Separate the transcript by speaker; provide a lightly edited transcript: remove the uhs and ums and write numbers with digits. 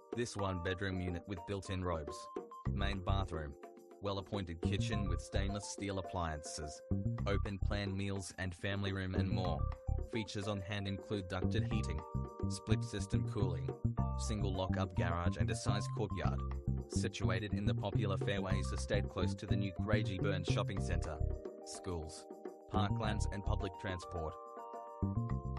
Speaker 1: This one-bedroom unit with built-in robes, main bathroom, well-appointed kitchen with stainless steel appliances, open-plan meals and family room and more. Features on hand include ducted heating, split-system cooling, single lock-up garage and a sized courtyard. Situated in the popular Fairways estate close to the new Craigieburn shopping centre, schools, parklands and public transport.